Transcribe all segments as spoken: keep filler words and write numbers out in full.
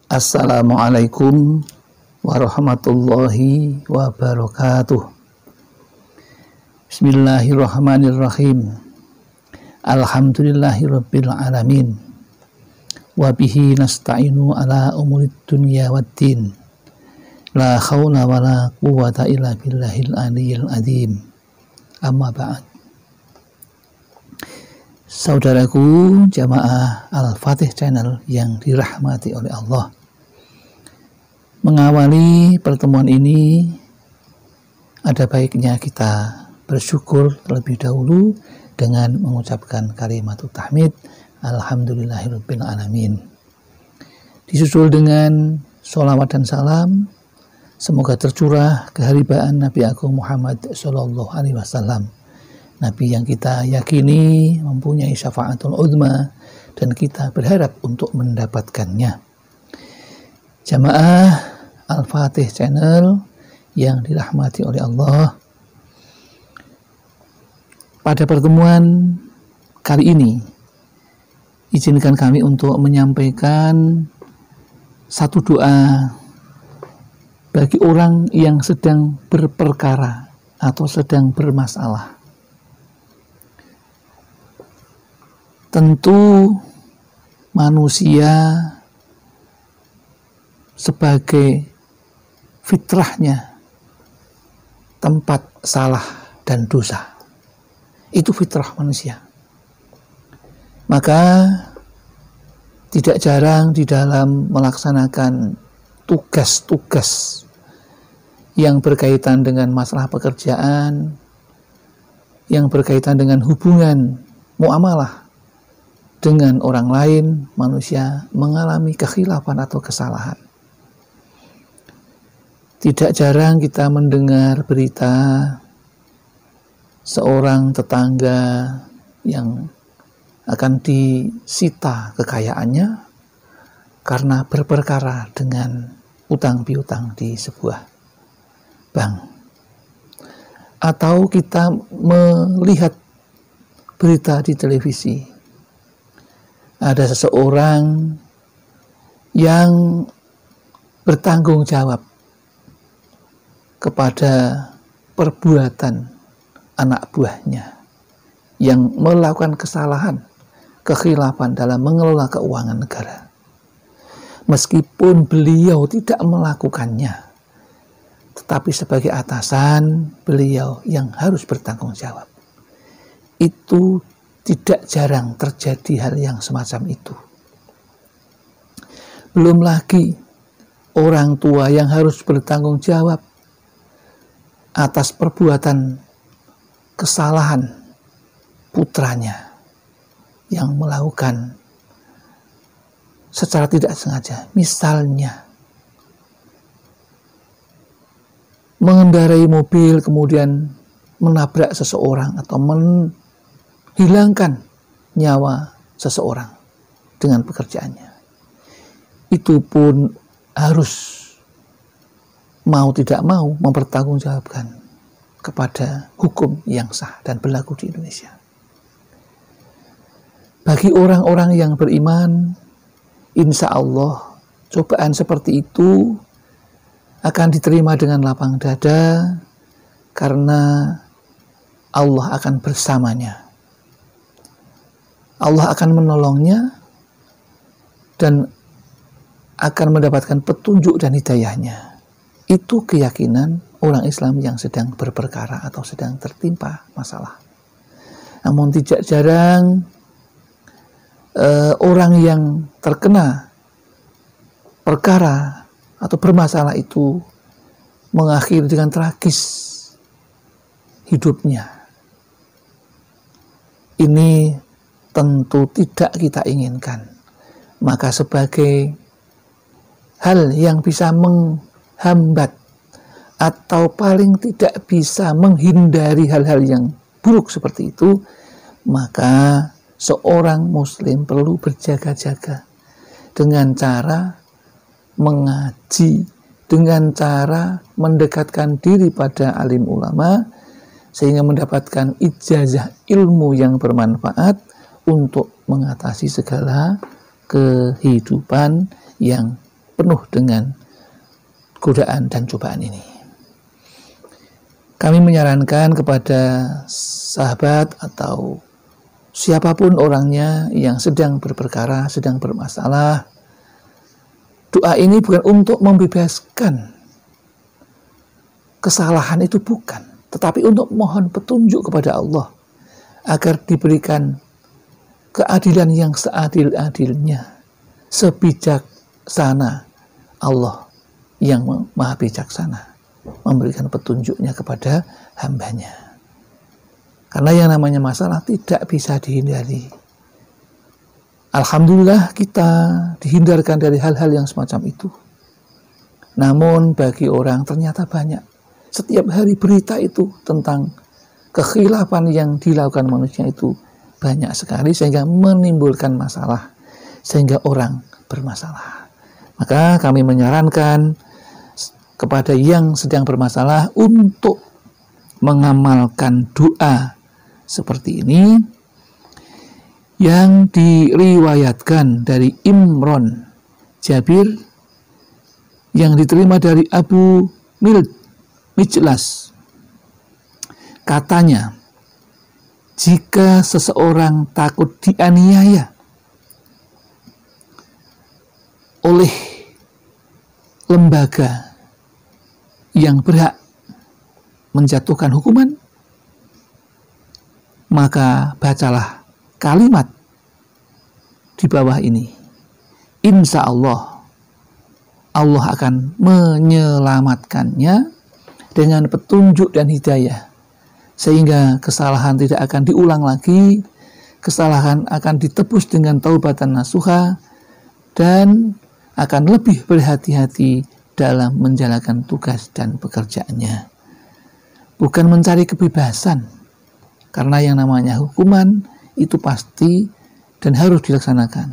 Assalamualaikum warahmatullahi wabarakatuh. Bismillahirrahmanirrahim. Alhamdulillahirabbil alamin. Wa bihi nasta'inu ala umurid dunya waddin. La haula wala quwwata illa billahil aliyyil azim. Amma ba'd. Saudaraku jamaah Al-Fatih Channel yang dirahmati oleh Allah. Mengawali pertemuan ini, ada baiknya kita bersyukur terlebih dahulu dengan mengucapkan kalimat tahmid Alhamdulillahirabbil alamin. Disusul dengan sholawat dan salam, semoga tercurah keharibaan Nabi Agung Muhammad Sallallahu Alaihi Wasallam, Nabi yang kita yakini mempunyai syafaatul uzma dan kita berharap untuk mendapatkannya. Jamaah Al-Fatih Channel yang dirahmati oleh Allah, pada pertemuan kali ini izinkan kami untuk menyampaikan satu doa bagi orang yang sedang berperkara atau sedang bermasalah. Tentu manusia sebagai fitrahnya tempat salah dan dosa. Itu fitrah manusia. Maka tidak jarang di dalam melaksanakan tugas-tugas yang berkaitan dengan masalah pekerjaan, yang berkaitan dengan hubungan muamalah dengan orang lain, manusia mengalami kekhilafan atau kesalahan. Tidak jarang kita mendengar berita seorang tetangga yang akan disita kekayaannya karena berperkara dengan utang piutang di sebuah bank. Atau kita melihat berita di televisi, ada seseorang yang bertanggung jawab kepada perbuatan anak buahnya yang melakukan kesalahan, kekhilafan dalam mengelola keuangan negara. Meskipun beliau tidak melakukannya, tetapi sebagai atasan, beliau yang harus bertanggung jawab. Itu tidak jarang terjadi hal yang semacam itu. Belum lagi orang tua yang harus bertanggung jawab atas perbuatan kesalahan putranya yang melakukan secara tidak sengaja. Misalnya mengendarai mobil kemudian menabrak seseorang atau menghilangkan nyawa seseorang dengan pekerjaannya. Itu pun harus mau tidak mau mempertanggungjawabkan kepada hukum yang sah dan berlaku di Indonesia. Bagi orang-orang yang beriman, insya Allah cobaan seperti itu akan diterima dengan lapang dada karena Allah akan bersamanya. Allah akan menolongnya dan akan mendapatkan petunjuk dan hidayahnya. Itu keyakinan orang Islam yang sedang berperkara atau sedang tertimpa masalah. Namun tidak jarang uh, orang yang terkena perkara atau bermasalah itu mengakhiri dengan tragis hidupnya. Ini tentu tidak kita inginkan. Maka sebagai hal yang bisa meng hambat atau paling tidak bisa menghindari hal-hal yang buruk seperti itu, maka seorang muslim perlu berjaga-jaga dengan cara mengaji, dengan cara mendekatkan diri pada alim ulama sehingga mendapatkan ijazah ilmu yang bermanfaat untuk mengatasi segala kehidupan yang penuh dengan godaan dan cobaan ini. Kami menyarankan kepada sahabat atau siapapun orangnya yang sedang berperkara, sedang bermasalah, doa ini bukan untuk membebaskan kesalahan, itu bukan, tetapi untuk mohon petunjuk kepada Allah agar diberikan keadilan yang seadil-adilnya, sebijaksana Allah yang maha bijaksana memberikan petunjuknya kepada hambanya. Karena yang namanya masalah tidak bisa dihindari. Alhamdulillah kita dihindarkan dari hal-hal yang semacam itu. Namun bagi orang ternyata banyak. Setiap hari berita itu tentang kekhilafan yang dilakukan manusia itu banyak sekali, sehingga menimbulkan masalah, sehingga orang bermasalah. Maka kami menyarankan kepada yang sedang bermasalah untuk mengamalkan doa seperti ini yang diriwayatkan dari Imron Jabir, yang diterima dari Abu Mijlas. Katanya, jika seseorang takut dianiaya oleh lembaga yang berhak menjatuhkan hukuman, maka bacalah kalimat di bawah ini. Insya Allah, Allah akan menyelamatkannya dengan petunjuk dan hidayah, sehingga kesalahan tidak akan diulang lagi, kesalahan akan ditebus dengan taubatan nasuha, dan akan lebih berhati-hati dalam menjalankan tugas dan pekerjaannya. Bukan mencari kebebasan, karena yang namanya hukuman itu pasti dan harus dilaksanakan.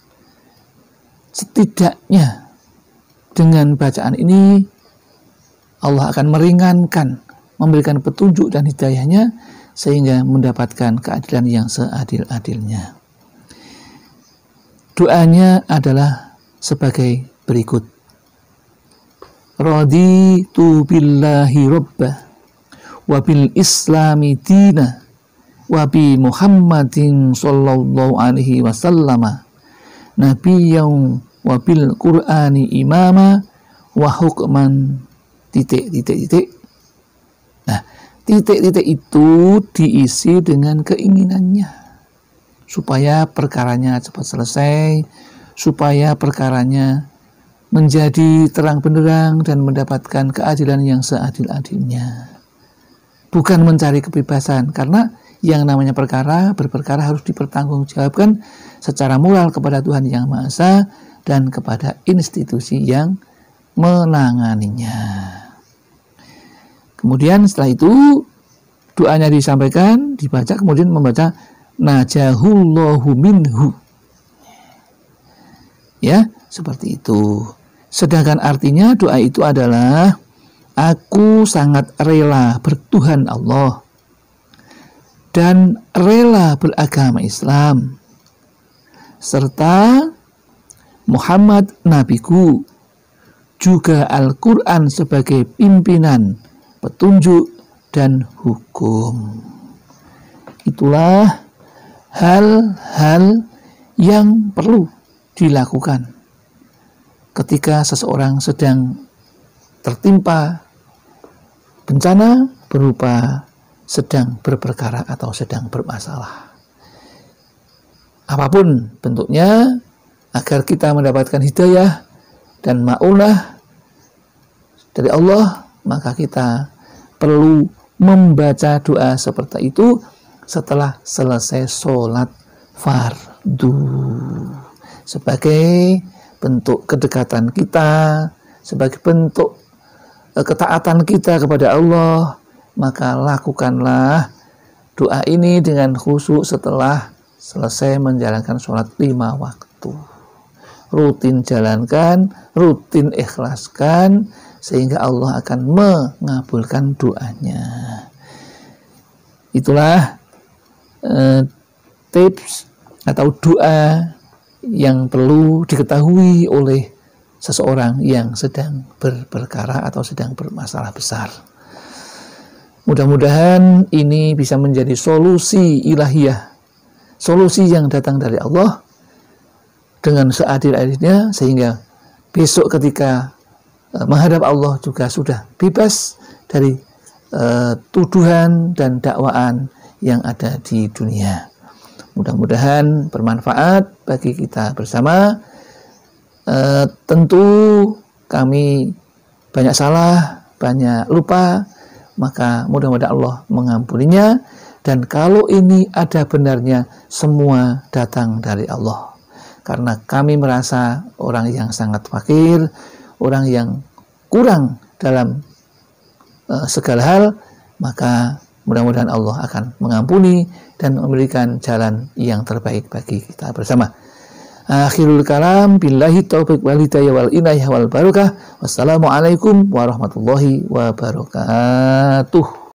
Setidaknya dengan bacaan ini Allah akan meringankan, memberikan petunjuk dan hidayahnya, sehingga mendapatkan keadilan yang seadil-adilnya. Doanya adalah sebagai berikut. Raditu billahi rabbah wa bil islami dina wa bi Muhammadin sallallahu alaihi wasallam nabiyyan wa bil qur'ani imama wa hukman titik titik titik. Nah, titik-titik itu diisi dengan keinginannya supaya perkaranya cepat selesai, supaya perkaranya menjadi terang benderang dan mendapatkan keadilan yang seadil-adilnya. Bukan mencari kebebasan, karena yang namanya perkara, berperkara harus dipertanggungjawabkan secara moral kepada Tuhan Yang Maha Esa dan kepada institusi yang menanganinya. Kemudian setelah itu doanya disampaikan, dibaca, kemudian membaca najahullahu minhu. Ya, seperti itu. Sedangkan artinya doa itu adalah aku sangat rela bertuhan Allah dan rela beragama Islam serta Muhammad nabiku, juga Al-Quran sebagai pimpinan, petunjuk, dan hukum. Itulah hal-hal yang perlu dilakukan ketika seseorang sedang tertimpa bencana berupa sedang berperkara atau sedang bermasalah. Apapun bentuknya, agar kita mendapatkan hidayah dan ma'unah dari Allah, maka kita perlu membaca doa seperti itu setelah selesai sholat fardu, sebagai bentuk kedekatan kita, sebagai bentuk ketaatan kita kepada Allah. Maka lakukanlah doa ini dengan khusyuk setelah selesai menjalankan sholat lima waktu. Rutin jalankan, rutin ikhlaskan, sehingga Allah akan mengabulkan doanya. Itulah eh, tips atau doa yang perlu diketahui oleh seseorang yang sedang berperkara atau sedang bermasalah besar. Mudah-mudahan ini bisa menjadi solusi ilahiyah, solusi yang datang dari Allah dengan seadil-adilnya, sehingga besok ketika uh, menghadap Allah juga sudah bebas dari uh, tuduhan dan dakwaan yang ada di dunia. Mudah-mudahan bermanfaat bagi kita bersama. Uh, tentu kami banyak salah, banyak lupa, maka mudah-mudahan Allah mengampuninya. Dan kalau ini ada benarnya, semua datang dari Allah. Karena kami merasa orang yang sangat fakir, orang yang kurang dalam uh, segala hal, maka mudah-mudahan Allah akan mengampuni dan memberikan jalan yang terbaik bagi kita bersama. Akhirul kalam, billahi taufiq wal hidayah wal inayah wal barakah. Wassalamualaikum warahmatullahi wabarakatuh.